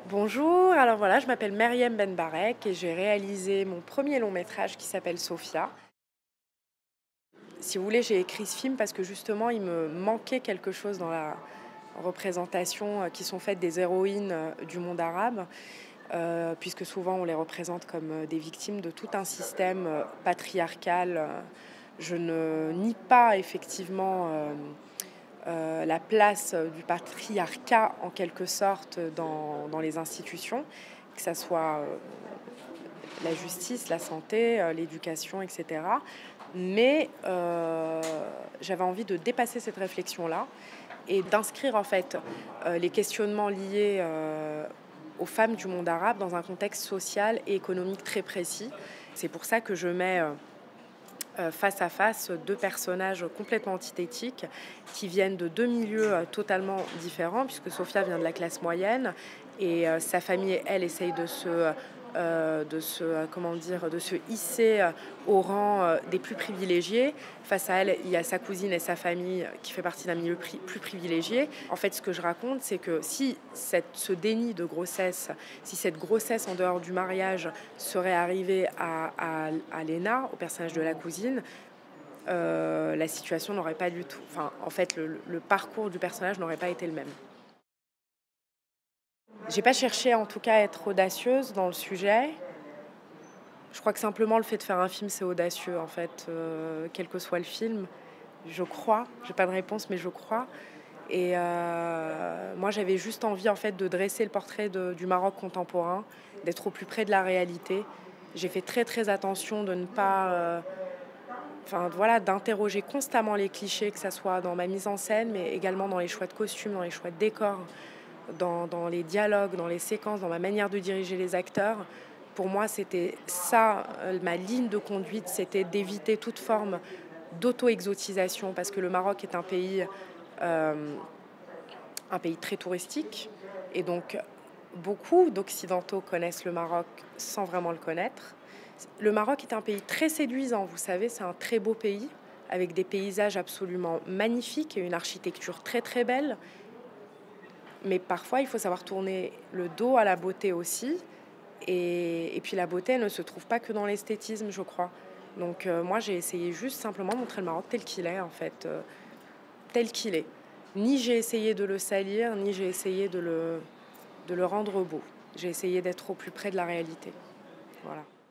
Bonjour, alors voilà, je m'appelle Meriem Benbarek et j'ai réalisé mon premier long métrage qui s'appelle Sophia. Si vous voulez, j'ai écrit ce film parce que justement, il me manquait quelque chose dans la représentation qui sont faites des héroïnes du monde arabe, puisque souvent on les représente comme des victimes de tout un système patriarcal. Je ne nie pas effectivement la place du patriarcat en quelque sorte dans les institutions, que ça soit la justice, la santé, l'éducation, etc. Mais j'avais envie de dépasser cette réflexion-là et d'inscrire en fait les questionnements liés aux femmes du monde arabe dans un contexte social et économique très précis. C'est pour ça que je mets face à face deux personnages complètement antithétiques qui viennent de deux milieux totalement différents, puisque Sophia vient de la classe moyenne et sa famille, elle, essaye comment dire, de se hisser au rang des plus privilégiés. Face à elle, il y a sa cousine et sa famille qui fait partie d'un milieu plus privilégié. En fait, ce que je raconte, c'est que si ce déni de grossesse, si cette grossesse en dehors du mariage serait arrivée à Léna, au personnage de la cousine, la situation n'aurait pas du tout... Enfin, en fait, le parcours du personnage n'aurait pas été le même. J'ai pas cherché en tout cas à être audacieuse dans le sujet. Je crois que simplement le fait de faire un film, c'est audacieux en fait, quel que soit le film. Je crois, j'ai pas de réponse, mais je crois. Et moi, j'avais juste envie en fait de dresser le portrait du Maroc contemporain, d'être au plus près de la réalité. J'ai fait très très attention de ne pas, enfin voilà, d'interroger constamment les clichés, que ça soit dans ma mise en scène, mais également dans les choix de costumes, dans les choix de décors, dans les dialogues, dans les séquences, dans ma manière de diriger les acteurs. Pour moi, c'était ça, ma ligne de conduite, c'était d'éviter toute forme d'auto-exotisation, parce que le Maroc est euh, un pays très touristique, et donc beaucoup d'Occidentaux connaissent le Maroc sans vraiment le connaître. Le Maroc est un pays très séduisant, vous savez, c'est un très beau pays, avec des paysages absolument magnifiques et une architecture très très belle. Mais parfois, il faut savoir tourner le dos à la beauté aussi. Et puis la beauté, elle ne se trouve pas que dans l'esthétisme, je crois. Donc moi, j'ai essayé juste simplement de montrer le Maroc tel qu'il est, en fait, tel qu'il est. Ni j'ai essayé de le salir, ni j'ai essayé de le rendre beau. J'ai essayé d'être au plus près de la réalité. Voilà.